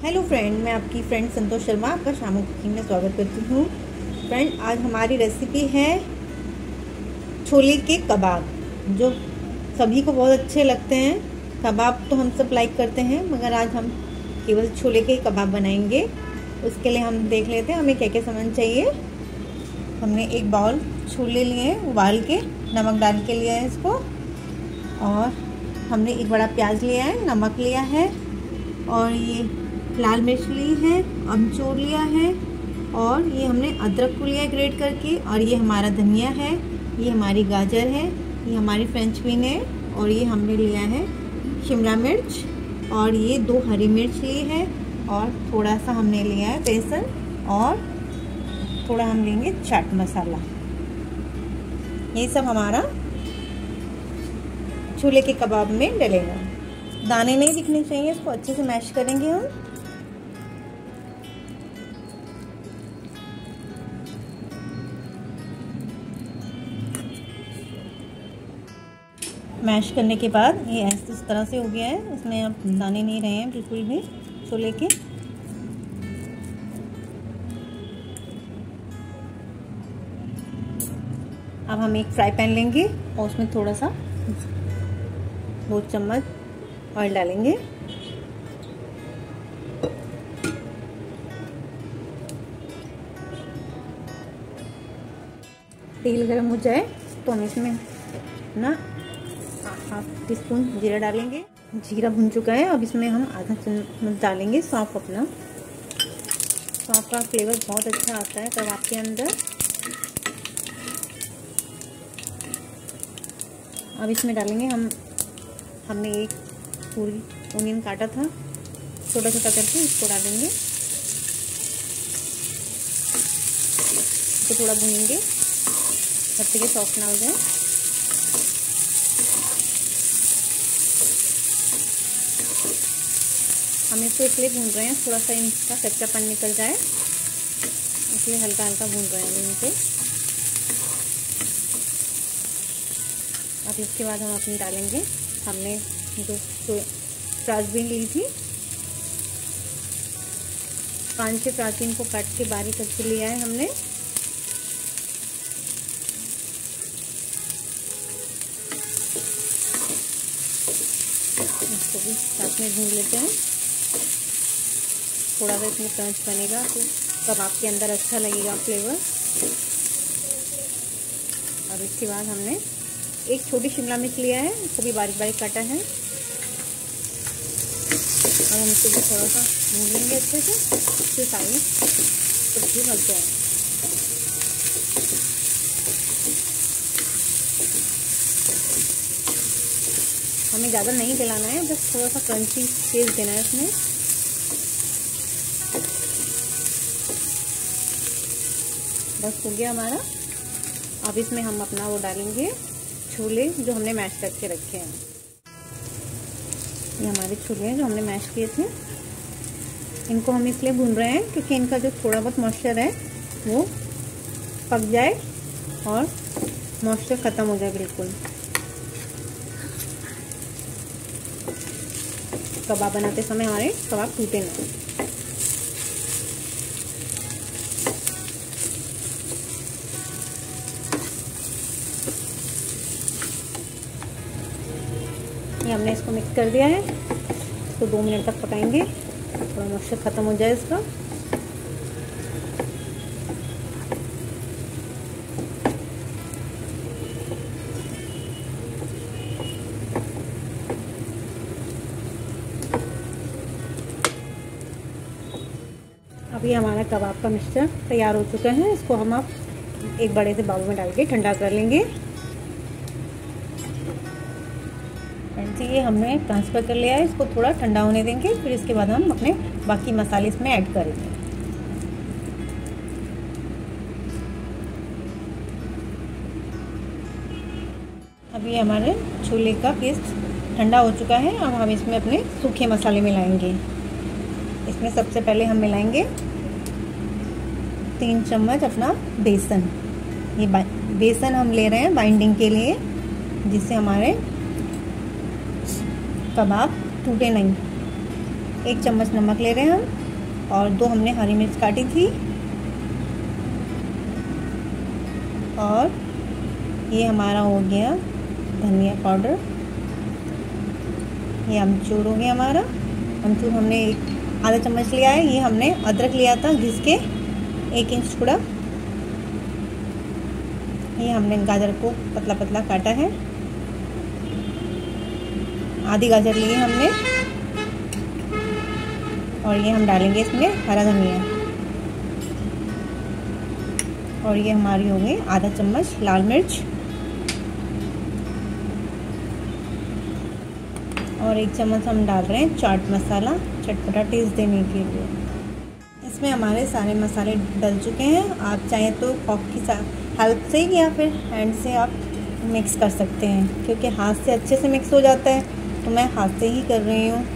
Hello friend, मैं आपकी friend Santosh Sharma आपका शामू कुकिंग में स्वागत करती हूँ। फ्रेंड, आज हमारी रेसिपी है छोले के कबाब, जो सभी को बहुत अच्छे लगते हैं। कबाब तो हम सब लाइक करते हैं, मगर आज हम केवल छोले के कबाब बनाएंगे। उसके लिए हम देख लेते हैं हमें क्या क्या सामान चाहिए। हमने एक बाउल छोले लिए हैं, उबाल के नमक डाल के लिया है इसको, और हमने एक बड़ा प्याज लिया है, नमक लिया है, और ये लाल मिर्च ली है, अमचूर लिया है, और ये हमने अदरक को लिया है ग्रेट करके, और ये हमारा धनिया है, ये हमारी गाजर है, ये हमारी फ्रेंच बीन है, और ये हमने लिया है शिमला मिर्च, और ये 2 हरी मिर्च ली है, और थोड़ा सा हमने लिया है बेसन, और थोड़ा हम लेंगे चाट मसाला। ये सब हमारा छोले के कबाब में डलेगा। दाने नहीं दिखने चाहिए, इसको अच्छे से मैश करेंगे हम। मैश करने के बाद ये ऐसे इस तरह से हो गया है, इसमें अब दाने नहीं रहे हैं बिल्कुल भी छोले के। अब हम एक फ्राई पैन लेंगे और उसमें थोड़ा सा 2 चम्मच ऑयल डालेंगे। तेल गर्म हो जाए तो हम इसमें ना 1/2 टीस्पून जीरा डालेंगे। जीरा भुन चुका है, अब इसमें हम आधा चम्मच डालेंगे सौंफ। अपना सौंफ का फ्लेवर बहुत अच्छा आता है कबाब के अंदर। अब इसमें डालेंगे हमने एक पूरी ओनियन काटा था छोटा छोटा करके, इसको डालेंगे। इसको थोड़ा भूनेंगे जब तक ये सॉफ्ट ना हो जाए। हम इसको इसलिए भून रहे हैं, थोड़ा सा इनका कच्चापन निकल जाए, इसलिए हल्का हल्का भून रहे हैं इनको। अब इसके बाद हम अपनी डालेंगे, हमने जो फ्रेंच बीन ली थी, 5-6 फ्रेंच बीन को काट के बारीक करके लिया है हमने। इसको भी साथ में भून लेते हैं। थोड़ा सा इसमें क्रंच बनेगा तो कबाब के अंदर अच्छा लगेगा फ्लेवर। और इसके बाद हमने एक छोटी शिमला मिर्च लिया है, इसको भी बारीक बारीक काटा है, और हम इसको भी थोड़ा सा भून लेंगे अच्छे से, इससे सारी सब्जी भग जाए। हमें ज़्यादा नहीं जलाना है, बस थोड़ा सा क्रंची टेस्ट देना है इसमें। बस हो गया हमारा। अब इसमें हम अपना वो डालेंगे छोले जो हमने मैश करके रखे हैं। ये हमारे छोले हैं जो हमने मैश किए थे। इनको हम इसलिए भून रहे हैं क्योंकि इनका जो थोड़ा बहुत मॉइस्चर है वो पक जाए और मॉइस्चर ख़त्म हो जाए बिल्कुल। कबाब बनाते समय हमारे कबाब टूटे ना। ये हमने इसको मिक्स कर दिया है, इसको 2 मिनट तक पकाएंगे, थोड़ा मॉइस्चर ख़त्म हो जाए इसका। अभी हमारा कबाब का मिक्सचर तैयार हो चुका है। इसको हम अब एक बड़े से बाउल में डाल के ठंडा कर लेंगे। ये हमने ट्रांसफ़र कर लिया है, इसको थोड़ा ठंडा होने देंगे, फिर इसके बाद हम अपने बाकी मसाले इसमें ऐड करेंगे। अभी हमारे छोले का पेस्ट ठंडा हो चुका है। अब हम इसमें अपने सूखे मसाले मिलाएंगे। इसमें सबसे पहले हम मिलाएंगे 3 चम्मच अपना बेसन। ये बेसन हम ले रहे हैं बाइंडिंग के लिए, जिससे हमारे कबाब टूटे नहीं। 1 चम्मच नमक ले रहे हैं हम, और 2 हमने हरी मिर्च काटी थी, और ये हमारा हो गया धनिया पाउडर, ये अमचूर हो गया हमारा। अमचूर हमने आधा चम्मच लिया है। ये हमने अदरक लिया था घिस के 1 इंच टुकड़ा। ये हमने गाजर को पतला पतला काटा है, आधी गाजर ली है हमने, और ये हम डालेंगे इसमें हरा धनिया, और ये हमारी हो गई आधा चम्मच लाल मिर्च, और 1 चम्मच हम डाल रहे हैं चाट मसाला, चटपटा टेस्ट देने के लिए। इसमें हमारे सारे मसाले डल चुके हैं। आप चाहें तो फॉक की हेल्प से या फिर हैंड से आप मिक्स कर सकते हैं, क्योंकि हाथ से अच्छे से मिक्स हो जाता है, तो मैं हाथ से ही कर रही हूँ।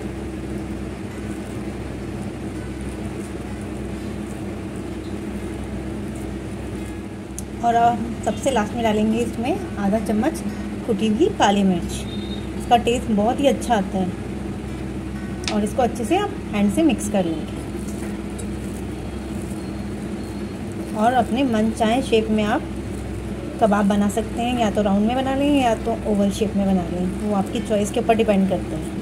और सबसे लास्ट में डालेंगे इसमें आधा चम्मच कुटी हुई काली मिर्च। इसका टेस्ट बहुत ही अच्छा आता है, और इसको अच्छे से आप हैंड से मिक्स कर लेंगे, और अपने मन चाहे शेप में आप कबाब बना सकते हैं। या तो राउंड में बना लें या तो ओवल शेप में बना लें, वो आपकी चॉइस के ऊपर डिपेंड करता है।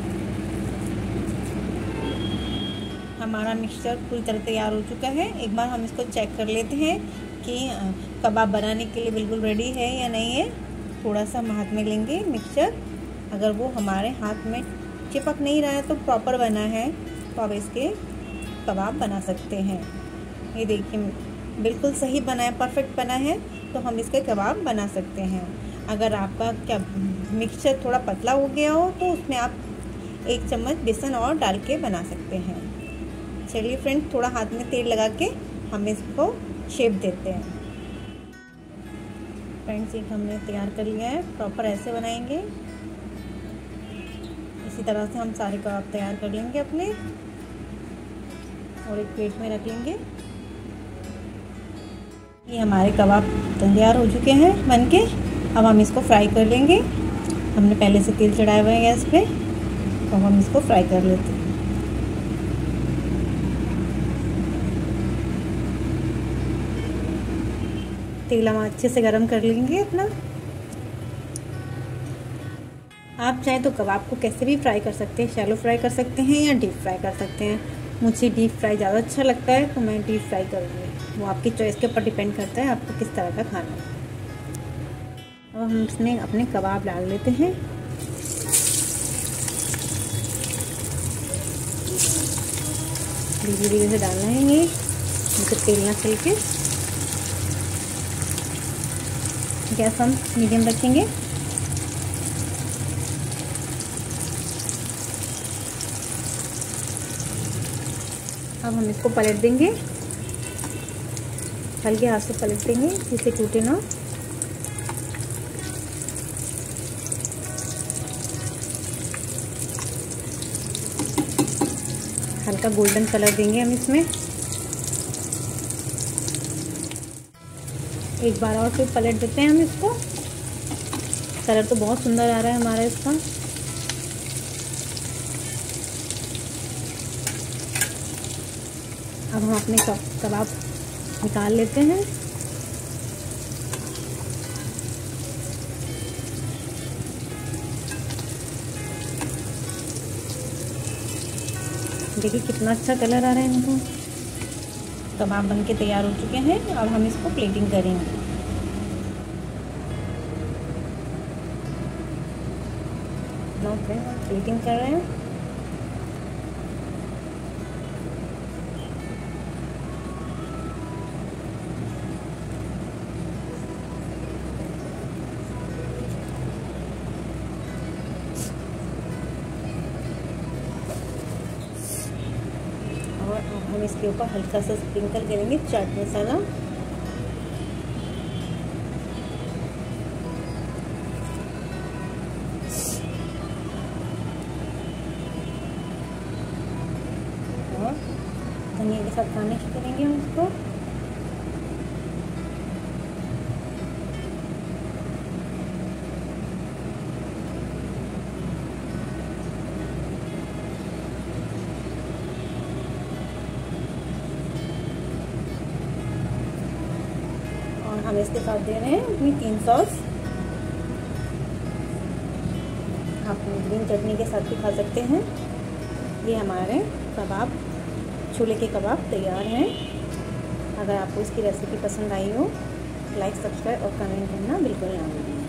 हमारा मिक्सचर पूरी तरह तैयार हो चुका है। एक बार हम इसको चेक कर लेते हैं कि कबाब बनाने के लिए बिल्कुल रेडी है या नहीं है। थोड़ा सा हम हाथ में लेंगे मिक्सचर, अगर वो हमारे हाथ में चिपक नहीं रहा है तो प्रॉपर बना है, तो आप इसके कबाब बना सकते हैं। ये देखिए बिल्कुल सही बना है, परफेक्ट बना है, तो हम इसके कबाब बना सकते हैं। अगर आपका क्या मिक्सचर थोड़ा पतला हो गया हो तो उसमें आप 1 चम्मच बेसन और डाल के बना सकते हैं। चलिए फ्रेंड्स, थोड़ा हाथ में तेल लगा के हम इसको शेप देते हैं। फ्रेंड्स, एक हमने तैयार कर लिया है, प्रॉपर ऐसे बनाएंगे। इसी तरह से हम सारे कबाब तैयार कर लेंगे अपने, और एक प्लेट में रख लेंगे। ये हमारे कबाब तैयार हो चुके हैं बन के। अब हम इसको फ्राई कर लेंगे। हमने पहले से तेल चढ़ाया हुआ है गैस पे, तो हम इसको फ्राई कर लेते हैं। तेल हम अच्छे से गरम कर लेंगे अपना। आप चाहें तो कबाब को कैसे भी फ्राई कर सकते हैं, शैलो फ्राई कर सकते हैं या डीप फ्राई कर सकते हैं। मुझे डीप फ्राई ज़्यादा अच्छा लगता है, तो मैं डीप फ्राई करूँगी। वो आपकी चॉइस के ऊपर डिपेंड करता है आपको किस तरह का खाना है। अब हम इसमें अपने कबाब डाल लेते हैं। धीरे धीरे से डालना है ये, मुझे तेल ना छिलके। गैस हम मीडियम रखेंगे। अब हम इसको पलट देंगे, हल्के हाथ से पलट देंगे जिससे टूटे ना। हल्का गोल्डन कलर देंगे हम इसमें। एक बार और फिर पलट देते हैं हम इसको। कलर तो बहुत सुंदर आ रहा है हमारा इसका। अब हम अपने कबाब निकाल लेते हैं। देखिए कितना अच्छा कलर आ रहा है इनको। कबाब बन के तैयार हो चुके हैं। अब हम इसको प्लेटिंग करेंगे। प्लेटिंग कर रहे हैं। हम इसके ऊपर हल्का सा स्प्रिंकल करेंगे चाट मसाला। और धनिया के साथ गार्निश करेंगे हम इसको। और हम इसके साथ दे रहे हैं अपनी 3 सॉस। आप ग्रीन चटनी के साथ भी खा सकते हैं। ये हमारे कबाब, छोले के कबाब तैयार हैं। अगर आपको इसकी रेसिपी पसंद आई हो, लाइक, सब्सक्राइब और कमेंट करना बिल्कुल ना भूलें।